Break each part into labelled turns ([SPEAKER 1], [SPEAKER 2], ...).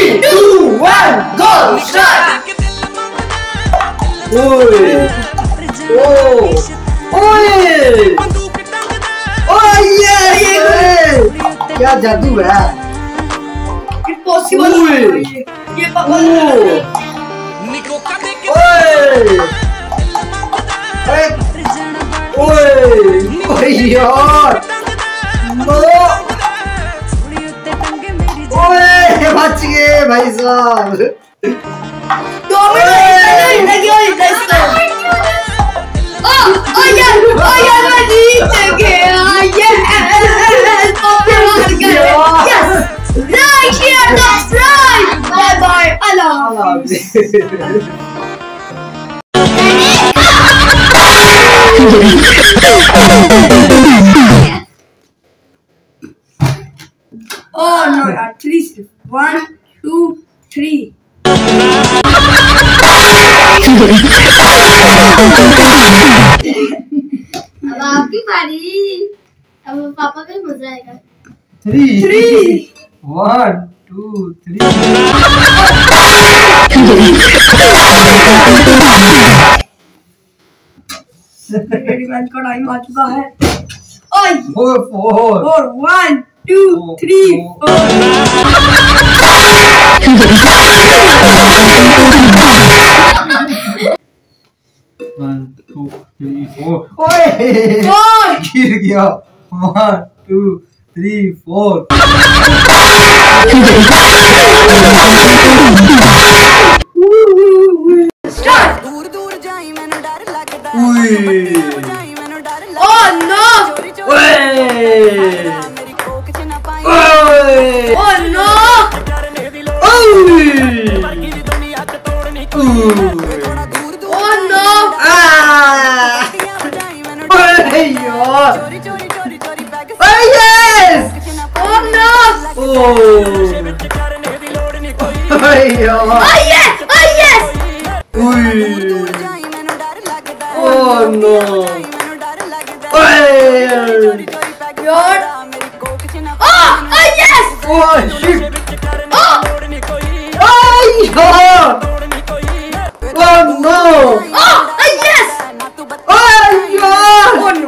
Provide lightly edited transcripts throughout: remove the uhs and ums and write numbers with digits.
[SPEAKER 1] 3, 2, 1, go! Start! Oi! Oh! Oi! Oh yeah! क्या जादू है?
[SPEAKER 2] Impossible! ये पापा
[SPEAKER 1] ओए यार ओए बच गए भाई साहब
[SPEAKER 2] 2 मिनट लगी हुई इसको ओ यार मैं जीत गया yes right here that's right bye bye Allah Oh no, at least 1, 2, 3.
[SPEAKER 3] अब आपकी बारी अब पापा का मजा आएगा
[SPEAKER 1] 3 1 2 3
[SPEAKER 2] रेडीमेड का टाइम आ चुका है
[SPEAKER 1] 4
[SPEAKER 2] 1 2 3
[SPEAKER 1] 1 2 3 4 ओए गिर गया 1 2 3 4
[SPEAKER 2] दूर दूर जाई मैनू डर लगदा Oh no!
[SPEAKER 1] मेरी कोक च ना पाई Oh
[SPEAKER 2] no! Oh no!
[SPEAKER 1] Yes!
[SPEAKER 2] Oh no! Oh yes! Oh yes!
[SPEAKER 1] Oh no!
[SPEAKER 2] Your Oh yes!
[SPEAKER 1] Oh shit!
[SPEAKER 2] Oh!
[SPEAKER 1] Oh no!
[SPEAKER 2] Oh yes!
[SPEAKER 1] Oh
[SPEAKER 2] Oh no!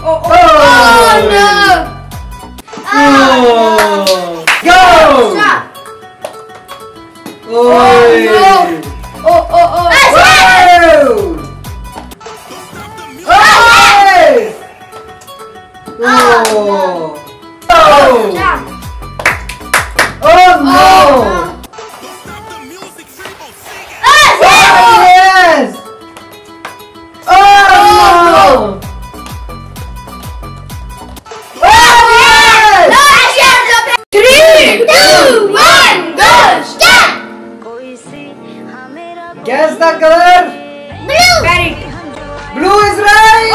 [SPEAKER 1] Go!
[SPEAKER 2] Stop.
[SPEAKER 1] Oi!
[SPEAKER 2] Oh. Stop.
[SPEAKER 1] Oh no! Yes! Oh no! Guess the color. Blue is right.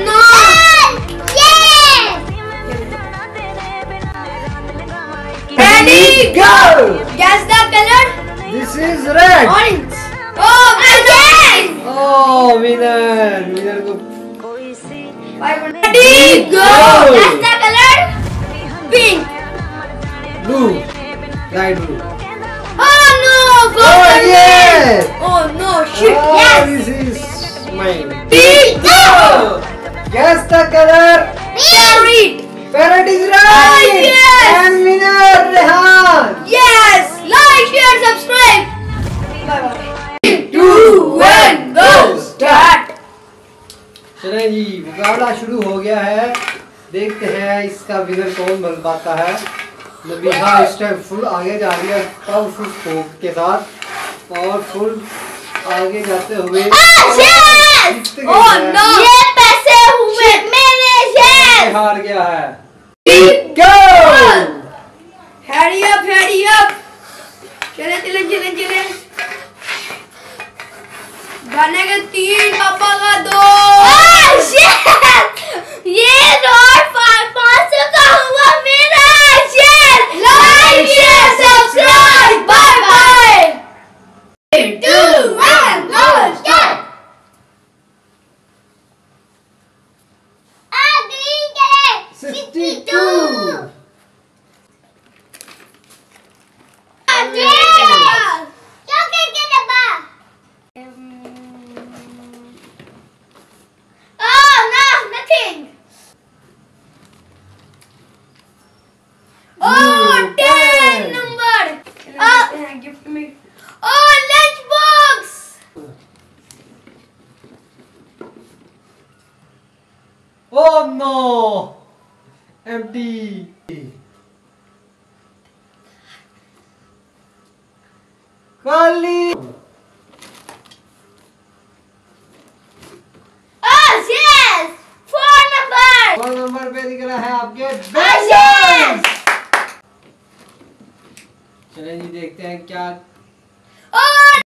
[SPEAKER 1] Ready, go.
[SPEAKER 2] Guess the color.
[SPEAKER 1] This is red.
[SPEAKER 2] Orange.
[SPEAKER 1] Oh, winner. Winner को.
[SPEAKER 2] Ready, go. Guess the color. Pink.
[SPEAKER 1] Blue. Light blue.
[SPEAKER 2] Oh no,
[SPEAKER 1] Oh yes.
[SPEAKER 2] Oh no, shit.
[SPEAKER 1] Oh,
[SPEAKER 2] Yes.
[SPEAKER 1] this is mine.
[SPEAKER 2] Pink. Go.
[SPEAKER 1] Guess the color.
[SPEAKER 2] Parrot.
[SPEAKER 1] Parrot is right.
[SPEAKER 2] yes.
[SPEAKER 1] And winner Rehan.
[SPEAKER 2] Yes. Like, share, subscribe. Bye bye. 2, 1, go. Start.
[SPEAKER 1] चलें जी, मुकाबला शुरू हो गया है। देखते हैं इसका winner कौन बन पाता है। नबीहा इस टाइम फुल आगे जा रही है पावरफुल स्कोप के साथ और फुल आगे जाते हुए जीतते गए हैं।
[SPEAKER 2] ये पैसे हुए मेरे शेयर।
[SPEAKER 1] हार गया है।
[SPEAKER 2] Go. Hurry up. चले। गाने का 3, पापा का 2।
[SPEAKER 3] ये 500 का हुआ मेरा share.
[SPEAKER 2] Like, share, subscribe. Bye bye. 3, 2, 1, go. Start.
[SPEAKER 3] Green colour
[SPEAKER 1] 62.
[SPEAKER 3] Chocolate के डब्बा। Oh no, nothing.
[SPEAKER 2] Oh, 10
[SPEAKER 1] 10.
[SPEAKER 2] number. Gift me.
[SPEAKER 3] Oh, lunch box.
[SPEAKER 1] Oh no! Empty. खाली।
[SPEAKER 3] Oh yes, 4 number.
[SPEAKER 1] 4 नंबर पे दिख रहा है आपके
[SPEAKER 3] yes.
[SPEAKER 1] बैंगन। चलिए जी देखते हैं क्या